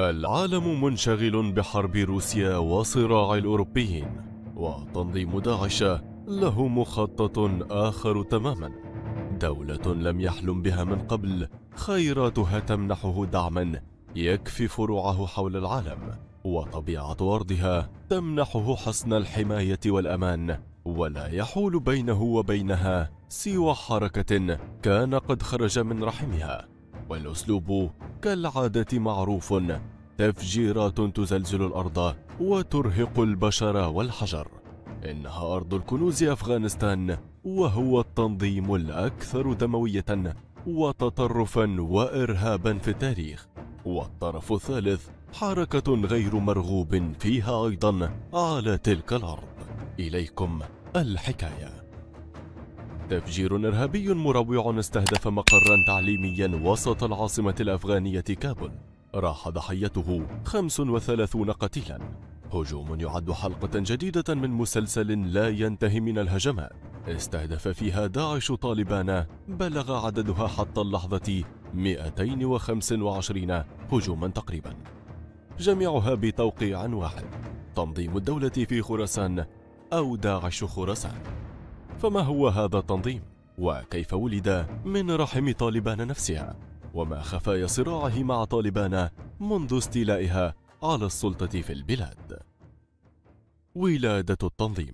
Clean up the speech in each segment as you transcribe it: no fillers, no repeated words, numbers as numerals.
العالم منشغل بحرب روسيا وصراع الأوروبيين، وتنظيم داعش له مخطط آخر تماما. دولة لم يحلم بها من قبل، خيراتها تمنحه دعما يكفي فروعه حول العالم، وطبيعة أرضها تمنحه حسن الحماية والأمان، ولا يحول بينه وبينها سوى حركة كان قد خرج من رحمها. والأسلوب كالعادة معروف: تفجيرات تزلزل الأرض وترهق البشر والحجر. إنها أرض الكنوز أفغانستان، وهو التنظيم الأكثر دموية وتطرفا وإرهابا في التاريخ. والطرف الثالث حركة غير مرغوب فيها أيضا على تلك الأرض. إليكم الحكاية. تفجير إرهابي مروع استهدف مقرا تعليميا وسط العاصمة الأفغانية كابول، راح ضحيته 35 قتيلا. هجوم يعد حلقة جديدة من مسلسل لا ينتهي من الهجمات، استهدف فيها داعش طالبان بلغ عددها حتى اللحظة 225 هجوما تقريبا، جميعها بتوقيع واحد: تنظيم الدولة في خراسان أو داعش خراسان. فما هو هذا التنظيم؟ وكيف ولد من رحم طالبان نفسها؟ وما خفايا صراعه مع طالبان منذ استيلائها على السلطة في البلاد؟ ولادة التنظيم.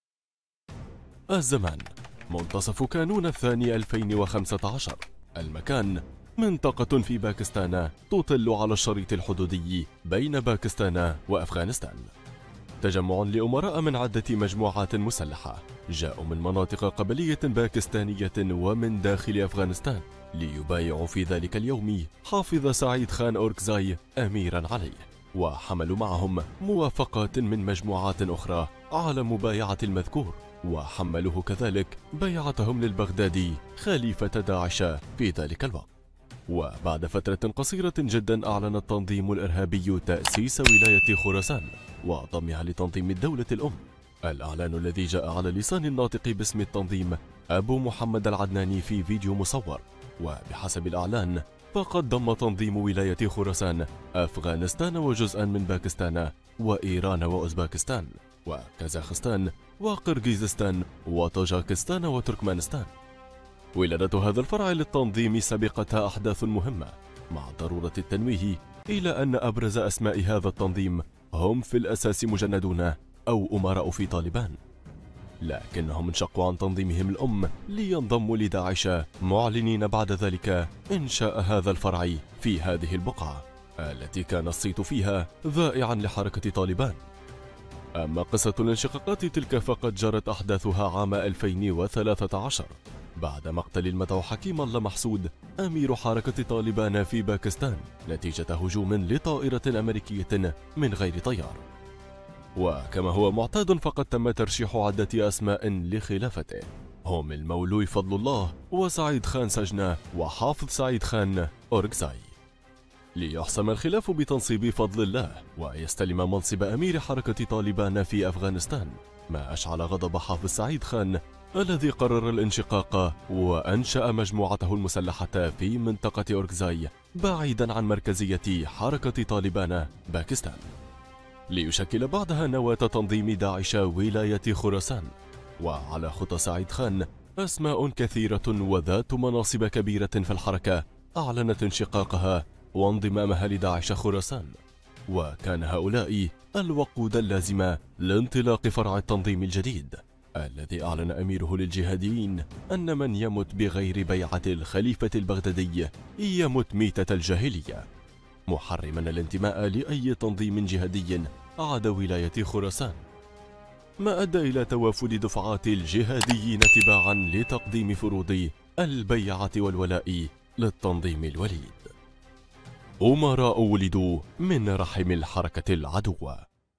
الزمان: منتصف كانون الثاني 2015. المكان: منطقة في باكستان تطل على الشريط الحدودي بين باكستان وأفغانستان. تجمع لأمراء من عدة مجموعات مسلحة جاءوا من مناطق قبلية باكستانية ومن داخل أفغانستان ليبايعوا في ذلك اليوم حافظ سعيد خان أوركزاي أميرا عليه، وحملوا معهم موافقات من مجموعات أخرى على مبايعة المذكور، وحملوه كذلك بيعتهم للبغدادي خليفة داعش في ذلك الوقت. وبعد فترة قصيرة جدا أعلن التنظيم الإرهابي تأسيس ولاية خراسان وضمها لتنظيم الدولة الأم. الإعلان الذي جاء على لسان الناطق باسم التنظيم أبو محمد العدناني في فيديو مصور. وبحسب الإعلان فقد ضم تنظيم ولاية خراسان أفغانستان وجزءا من باكستان وإيران وأوزباكستان وكازاخستان وقرغيزستان وطاجكستان وتركمانستان. ولادة هذا الفرع للتنظيم سبقتها أحداث مهمة، مع ضرورة التنويه إلى أن أبرز أسماء هذا التنظيم هم في الأساس مجندون أو أمراء في طالبان، لكنهم انشقوا عن تنظيمهم الأم لينضموا لداعش، معلنين بعد ذلك إنشاء هذا الفرع في هذه البقعة التي كان الصيت فيها ذائعا لحركة طالبان. أما قصة الانشقاقات تلك فقد جرت أحداثها عام 2013 بعد مقتل المدعو حكيم الله محسود أمير حركة طالبان في باكستان نتيجة هجوم لطائرة أمريكية من غير طيار. وكما هو معتاد فقد تم ترشيح عدة أسماء لخلافته، هم المولوي فضل الله وسعيد خان سجنة وحافظ سعيد خان أوركزاي، ليحسم الخلاف بتنصيب فضل الله ويستلم منصب أمير حركة طالبان في أفغانستان، ما أشعل غضب حافظ سعيد خان الذي قرر الانشقاق وأنشأ مجموعته المسلحة في منطقة أوركزاي بعيدا عن مركزية حركة طالبان باكستان، ليشكل بعدها نواة تنظيم داعش ولاية خراسان. وعلى خطى سعيد خان أسماء كثيرة وذات مناصب كبيرة في الحركة أعلنت انشقاقها وانضمامها لداعش خراسان، وكان هؤلاء الوقود اللازمة لانطلاق فرع التنظيم الجديد الذي أعلن أميره للجهاديين أن من يمت بغير بيعة الخليفة البغدادي يمت ميتة الجاهلية، محرما الانتماء لأي تنظيم جهادي عدا ولاية خراسان، ما أدى إلى توافد دفعات الجهاديين تباعا لتقديم فروض البيعة والولاء للتنظيم الوليد. أمراء ولدوا من رحم الحركة العدوة.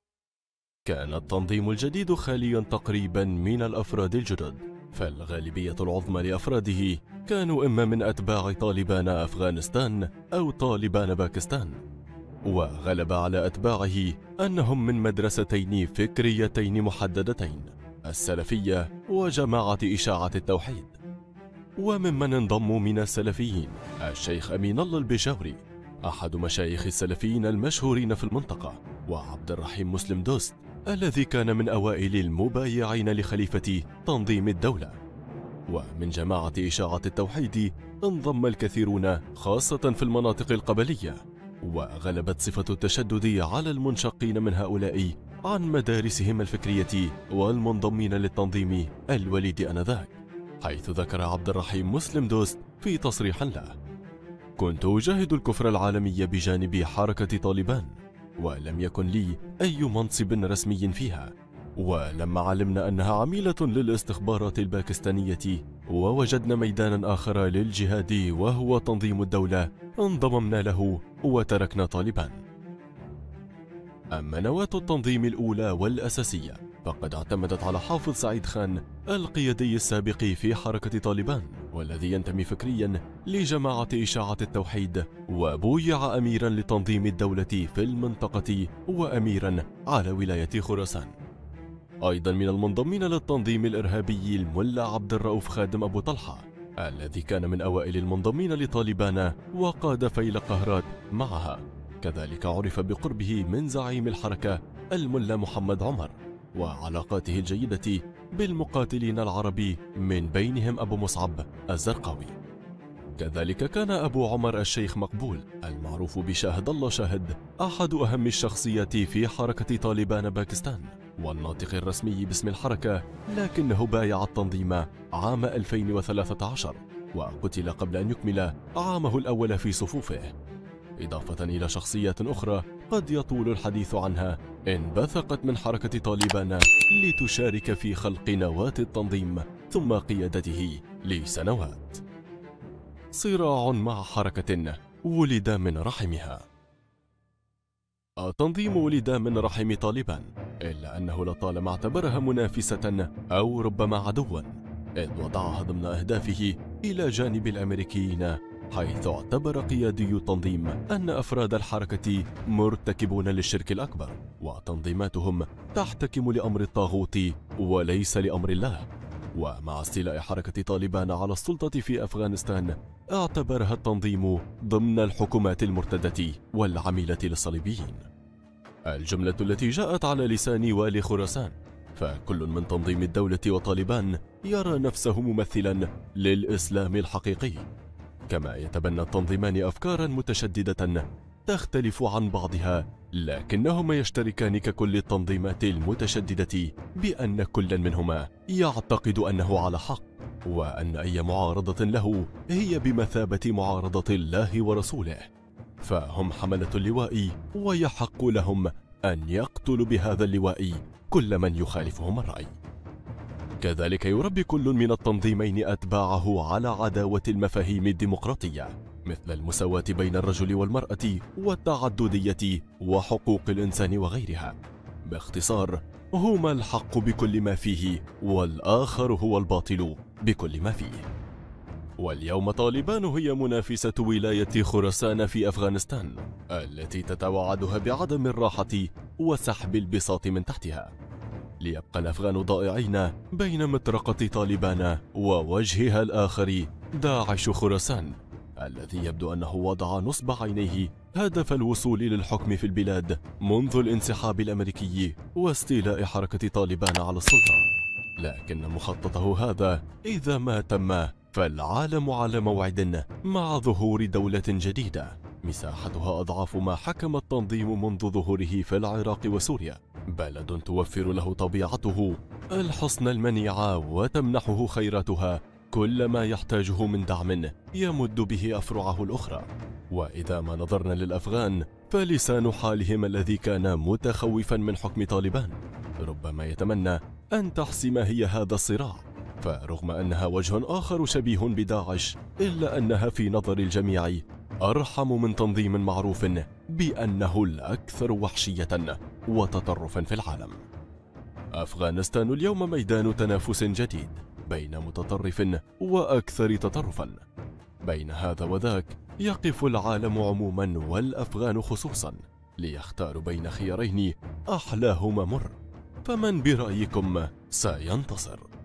كان التنظيم الجديد خاليا تقريبا من الأفراد الجدد، فالغالبية العظمى لأفراده كانوا إما من أتباع طالبان أفغانستان أو طالبان باكستان، وغلب على أتباعه أنهم من مدرستين فكريتين محددتين: السلفية وجماعة إشاعة التوحيد. وممن انضموا من السلفيين الشيخ أمين الله البشاوري أحد مشايخ السلفيين المشهورين في المنطقة، وعبد الرحيم مسلم دوست الذي كان من أوائل المبايعين لخليفة تنظيم الدولة. ومن جماعة إشاعة التوحيد انضم الكثيرون خاصة في المناطق القبلية، وغلبت صفة التشدد على المنشقين من هؤلاء عن مدارسهم الفكرية والمنضمين للتنظيم الوليد آنذاك، حيث ذكر عبد الرحيم مسلم دوست في تصريح له: كنت أجاهد الكفر العالمي بجانب حركة طالبان، ولم يكن لي أي منصب رسمي فيها، ولما علمنا أنها عميلة للاستخبارات الباكستانية ووجدنا ميدانا آخر للجهاد وهو تنظيم الدولة انضممنا له وتركنا طالبان. أما نواة التنظيم الأولى والأساسية فقد اعتمدت على حافظ سعيد خان القيادي السابق في حركة طالبان، والذي ينتمي فكريا لجماعة إشاعة التوحيد، وبويع أميرا لتنظيم الدولة في المنطقة وأميرا على ولاية خراسان. أيضا من المنضمين للتنظيم الإرهابي الملا عبد الرؤوف خادم أبو طلحة، الذي كان من أوائل المنضمين لطالبان وقاد فيل قهرات معها. كذلك عرف بقربه من زعيم الحركة الملا محمد عمر وعلاقاته الجيدة بالمقاتلين العرب من بينهم أبو مصعب الزرقاوي. كذلك كان أبو عمر الشيخ مقبول المعروف بشاهد الله شاهد أحد أهم الشخصيات في حركة طالبان باكستان والناطق الرسمي باسم الحركة، لكنه بايع التنظيم عام 2013 وقتل قبل أن يكمل عامه الأول في صفوفه، إضافة إلى شخصيات أخرى قد يطول الحديث عنها انبثقت من حركة طالبان لتشارك في خلق نواة التنظيم ثم قيادته لسنوات. صراع مع حركة ولد من رحمها. التنظيم ولد من رحم طالبان، إلا أنه لطالما اعتبرها منافسة أو ربما عدوا، إذ وضعها ضمن أهدافه إلى جانب الأمريكيين، حيث اعتبر قيادي التنظيم أن أفراد الحركة مرتكبون للشرك الأكبر، وتنظيماتهم تحتكم لأمر الطاغوت وليس لأمر الله. ومع استيلاء حركة طالبان على السلطة في أفغانستان اعتبرها التنظيم ضمن الحكومات المرتدة والعميلة للصليبيين. الجملة التي جاءت على لسان والي خراسان: فكل من تنظيم الدولة وطالبان يرى نفسه ممثلا للإسلام الحقيقي، كما يتبنى التنظيمان أفكارا متشددة تختلف عن بعضها، لكنهما يشتركان ككل التنظيمات المتشددة بأن كل منهما يعتقد أنه على حق، وأن أي معارضة له هي بمثابة معارضة الله ورسوله، فهم حملة اللواء ويحق لهم أن يقتلوا بهذا اللواء كل من يخالفهم الرأي. كذلك يربي كل من التنظيمين أتباعه على عداوة المفاهيم الديمقراطية، مثل المساواة بين الرجل والمرأة والتعددية وحقوق الإنسان وغيرها. باختصار، هما الحق بكل ما فيه والآخر هو الباطل بكل ما فيه. واليوم طالبان هي منافسة ولاية خراسان في أفغانستان، التي تتوعدها بعدم الراحة وسحب البساط من تحتها، ليبقى الأفغان ضائعين بين مطرقة طالبان ووجهها الآخر داعش خراسان، الذي يبدو أنه وضع نصب عينيه هدف الوصول للحكم في البلاد منذ الانسحاب الأمريكي واستيلاء حركة طالبان على السلطة. لكن مخططه هذا إذا ما تم فالعالم على موعد مع ظهور دولة جديدة مساحتها أضعاف ما حكم التنظيم منذ ظهوره في العراق وسوريا، بلد توفر له طبيعته الحصن المنيع وتمنحه خيراتها كل ما يحتاجه من دعم يمد به أفرعه الأخرى. وإذا ما نظرنا للأفغان فلسان حالهم الذي كان متخوفا من حكم طالبان ربما يتمنى أن تحسم هي هذا الصراع، فرغم أنها وجه آخر شبيه بداعش إلا أنها في نظر الجميع أرحم من تنظيم معروف بأنه الأكثر وحشية وتطرفا في العالم. أفغانستان اليوم ميدان تنافس جديد بين متطرف وأكثر تطرفا. بين هذا وذاك يقف العالم عموما والأفغان خصوصا ليختاروا بين خيارين أحلاهما مر، فمن برأيكم سينتصر؟